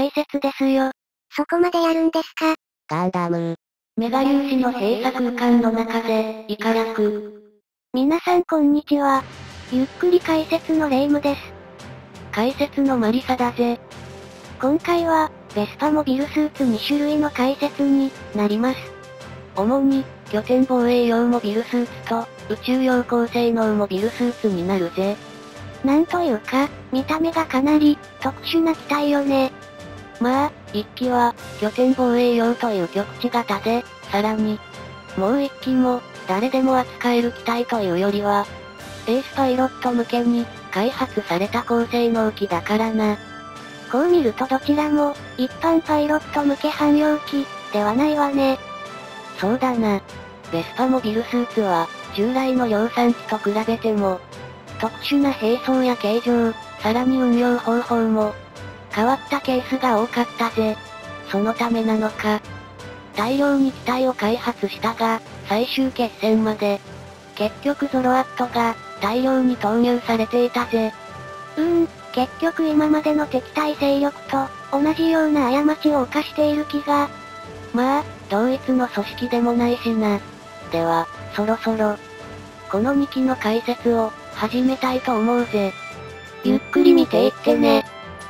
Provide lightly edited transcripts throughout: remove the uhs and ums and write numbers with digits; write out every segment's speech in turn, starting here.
解説ですよ。 そこまでやるんですか？ ガンダム。 メガ粒子の閉鎖空間の中で、イカ役。 皆さんこんにちは。ゆっくり解説のレイムです。 解説のマリサだぜ。 今回は、ベスパモビルスーツ2種類の解説になります。 主に、拠点防衛用モビルスーツと、宇宙用高性能モビルスーツになるぜ。 なんというか、見た目がかなり、特殊な機体よね。 まあ、1機は、拠点防衛用という局地型で、さらに、もう1機も、誰でも扱える機体というよりは、エースパイロット向けに、開発された高性能機だからな。 こう見るとどちらも、一般パイロット向け汎用機、ではないわね。 そうだな。ベスパモビルスーツは、従来の量産機と比べても、特殊な兵装や形状、さらに運用方法も、変わったケースが多かったぜ。そのためなのか。大量に機体を開発したが、最終決戦まで、結局ゾロアットが、大量に投入されていたぜ。 結局今までの敵対勢力と、同じような過ちを犯している気が。 まあ、同一の組織でもないしな。では、そろそろ、この2機の解説を、始めたいと思うぜ。 ゆっくり見ていってね。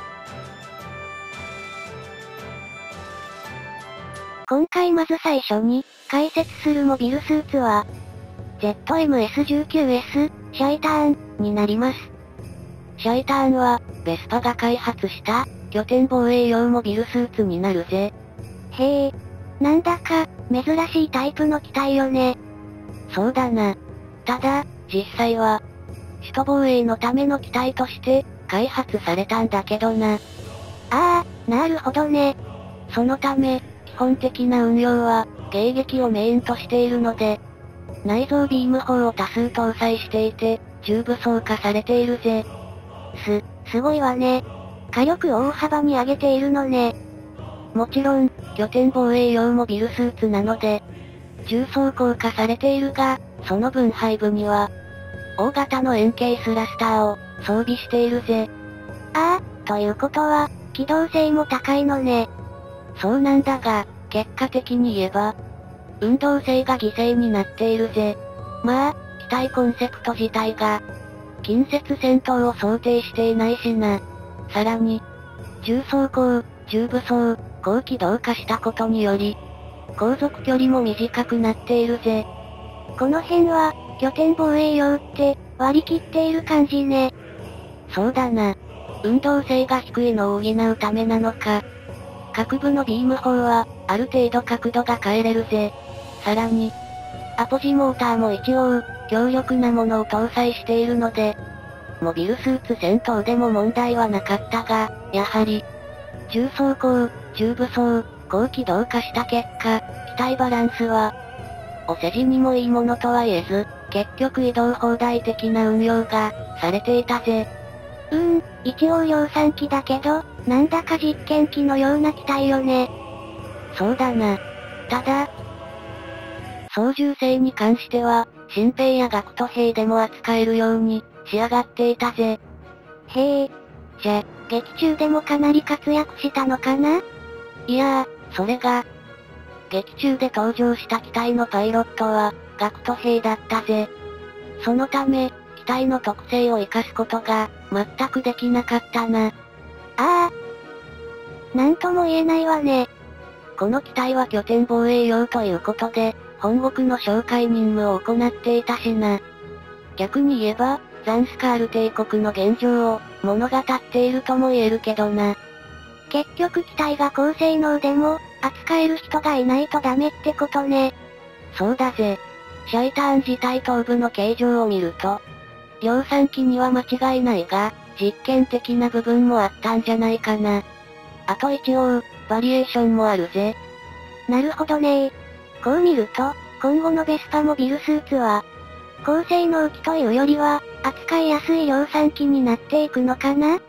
今回まず最初に、解説するモビルスーツは、ZMS-19S、シャイターン、になります。 シャイターンは、ベスパが開発した、拠点防衛用モビルスーツになるぜ。 へえ。なんだか、珍しいタイプの機体よね。 そうだな。ただ、実際は、首都防衛のための機体として、開発されたんだけどな。 ああ、なるほどね。 そのため、基本的な運用は、迎撃をメインとしているので、内蔵ビーム砲を多数搭載していて、重武装化されているぜ。 すごいわね。火力を大幅に上げているのね。 もちろん、拠点防衛用モビルスーツなので、重装甲化されているが、その分背部には、大型の円形スラスターを装備しているぜ。 ああ、ということは、機動性も高いのね。 そうなんだが、結果的に言えば、運動性が犠牲になっているぜ。まあ、機体コンセプト自体が、近接戦闘を想定していないしな。さらに、重装甲、重武装、高機動化したことにより、航続距離も短くなっているぜ。 この辺は、拠点防衛用って、割り切っている感じね。 そうだな。運動性が低いのを補うためなのか。各部のビーム砲は、ある程度角度が変えれるぜ。さらに、アポジモーターも一応、強力なものを搭載しているので、モビルスーツ戦闘でも問題はなかったが、やはり、重装甲、重武装、高機動化した結果、機体バランスは、お世辞にもいいものとは言えず、結局移動放題的な運用が、されていたぜ。 一応量産機だけど、なんだか実験機のような機体よね。 そうだな。ただ、操縦性に関しては、新兵や学徒兵でも扱えるように、仕上がっていたぜ。 へえ。じゃ、劇中でもかなり活躍したのかな？ いやー、それが、劇中で登場した機体のパイロットは、学徒兵だったぜ。そのため、機体の特性を活かすことが、全くできなかったな。 ああ。なんとも言えないわね。 この機体は拠点防衛用ということで、本国の哨戒任務を行っていたしな。逆に言えば、ザンスカール帝国の現状を物語っているとも言えるけどな。 結局機体が高性能でも、扱える人がいないとダメってことね。 そうだぜ。シャイターン自体頭部の形状を見ると、量産機には間違いないが、実験的な部分もあったんじゃないかな。あと一応、バリエーションもあるぜ。 なるほどねー。こう見ると、今後のベスパモビルスーツは、高性能機というよりは、扱いやすい量産機になっていくのかな？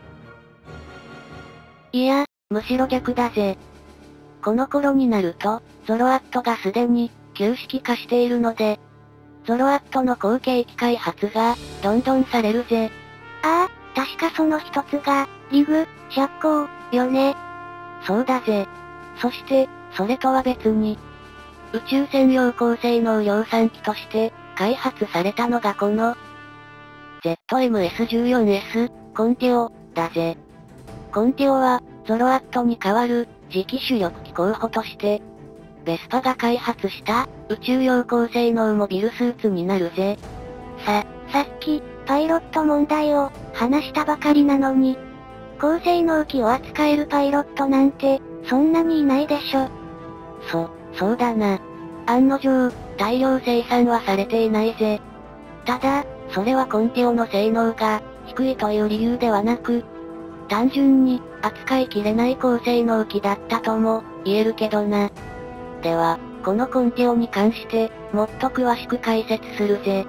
いや、むしろ逆だぜ。この頃になると、ゾロアットがすでに、旧式化しているので、ゾロアットの後継機開発が、どんどんされるぜ。 ああ、確かその一つが、リグ、シャッコー、よね。 そうだぜ。そして、それとは別に、宇宙専用高性能量産機として、開発されたのがこの、ZMS-14S、コンティオ、だぜ。コンティオは、ゾロアットに代わる、次期主力機候補として、ベスパが開発した、宇宙用高性能モビルスーツになるぜ。 さっき、パイロット問題を、話したばかりなのに、高性能機を扱えるパイロットなんて、そんなにいないでしょ。 そうだな。案の定、大量生産はされていないぜ。ただ、それはコンティオの性能が、低いという理由ではなく、単純に、扱いきれない高性能機だったとも、言えるけどな。では、このコンティオに関して、もっと詳しく解説するぜ。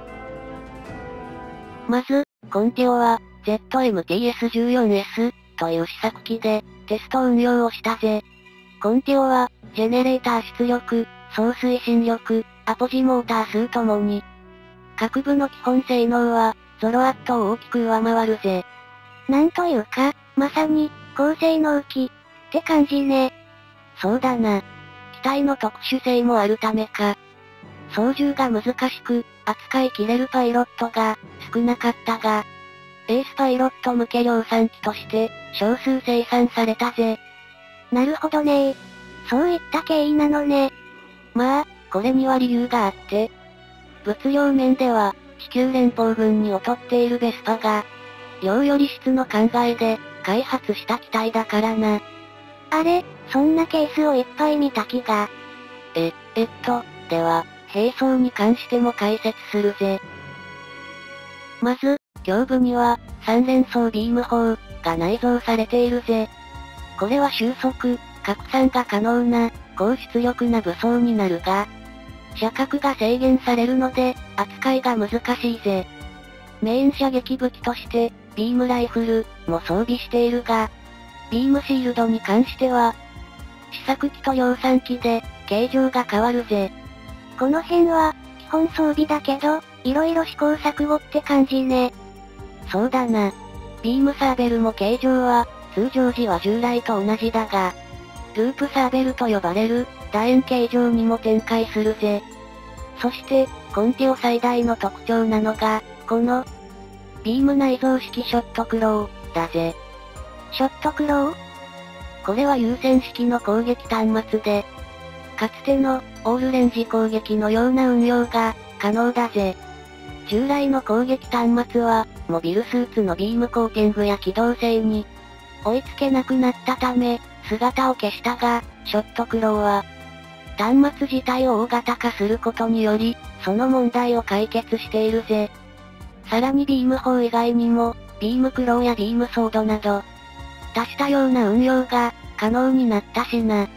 まず、コンティオは、ZMTS-14S という試作機で、テスト運用をしたぜ。コンティオは、ジェネレーター出力、総推進力、アポジモーター数ともに、各部の基本性能は、ゾロアットを大きく上回るぜ。 なんというか、まさに、高性能機、って感じね。 そうだな。機体の特殊性もあるためか。操縦が難しく、扱いきれるパイロットが、少なかったが、エースパイロット向け量産機として、少数生産されたぜ。 なるほどね。そういった経緯なのね。 まあ、これには理由があって、物量面では、地球連邦軍に劣っているベスパが、量より質の考えで、開発した機体だからな。 あれ、そんなケースをいっぱい見た気が。 では、兵装に関しても解説するぜ。まず、胸部には、3連装ビーム砲が内蔵されているぜ。これは収束、拡散が可能な、高出力な武装になるが、射角が制限されるので、扱いが難しいぜ。メイン射撃武器として、ビームライフルも装備しているが、ビームシールドに関しては、試作機と量産機で、形状が変わるぜ。 この辺は、基本装備だけど、色々試行錯誤って感じね。 そうだな。ビームサーベルも形状は、通常時は従来と同じだが、ループサーベルと呼ばれる、楕円形状にも展開するぜ。そして、コンティオ最大の特徴なのが、この、ビーム内蔵式ショットクロー、だぜ。 ショットクロー？ これは有線式の攻撃端末で、かつての、オールレンジ攻撃のような運用が、可能だぜ。従来の攻撃端末は、モビルスーツのビームコーティングや機動性に、追いつけなくなったため、姿を消したが、ショットクローは、端末自体を大型化することにより、その問題を解決しているぜ。さらにビーム砲以外にも、ビームクローやビームソードなど、多種多様な運用が、可能になったしな。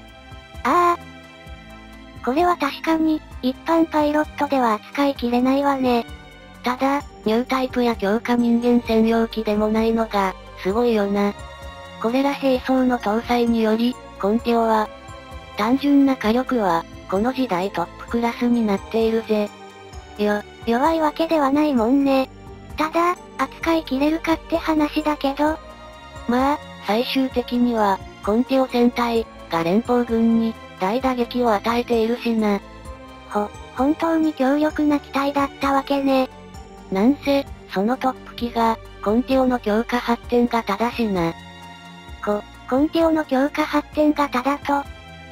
これは確かに、一般パイロットでは扱いきれないわね。 ただ、ニュータイプや強化人間専用機でもないのが、すごいよな。これら兵装の搭載により、コンティオは、単純な火力は、この時代トップクラスになっているぜ。 弱いわけではないもんね。ただ、扱いきれるかって話だけど。 まあ、最終的には、コンティオ戦隊が連邦軍に大打撃を与えているしな。 本当に強力な機体だったわけね。 なんせ、そのトップ機が、コンティオの強化発展型だしな。 コンティオの強化発展型だと。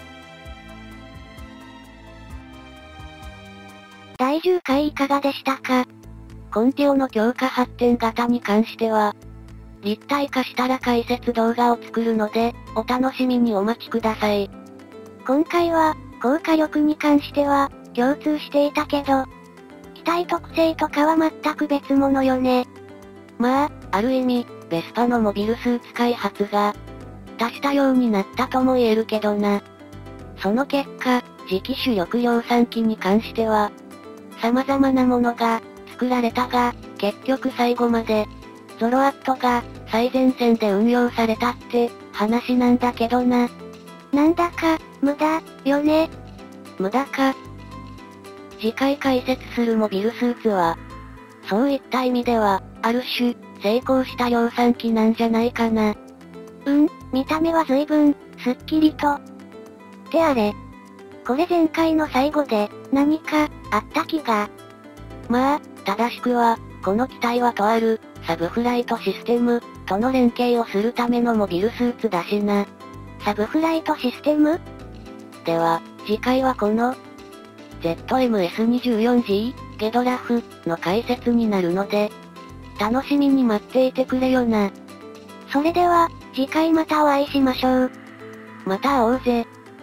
第10回いかがでしたか？ コンティオの強化発展型に関しては、立体化したら解説動画を作るので、お楽しみにお待ちください。 今回は、高火力に関しては、共通していたけど、機体特性とかは全く別物よね。 まあ、ある意味、ベスパのモビルスーツ開発が、多種多様になったとも言えるけどな。その結果、次期主力量産機に関しては、様々なものが、作られたが、結局最後まで、ゾロアットが、最前線で運用されたって、話なんだけどな。 なんだか、無駄、よね。 無駄か。次回解説するモビルスーツは、そういった意味では、ある種、成功した量産機なんじゃないかな。 見た目は随分、 すっきりと。ってあれ。これ前回の最後で、何か、あった気が。 まあ、正しくは、この機体はとある、サブフライトシステム、との連携をするためのモビルスーツだしな。 サブフライトシステム？ では、次回はこの、ZMS-24G、ゲドラフ、の解説になるので、楽しみに待っていてくれよな。 それでは、次回またお会いしましょう。 また会おうぜ。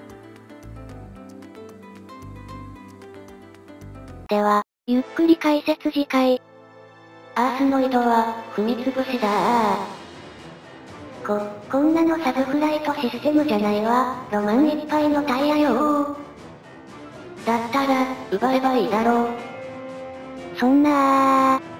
では、ゆっくり解説次回。 アースノイドは、踏みつぶしだこんなのサブフライトシステムじゃないわ。ロマンいっぱいのタイヤよだったら、奪えばいいだろう。 そんな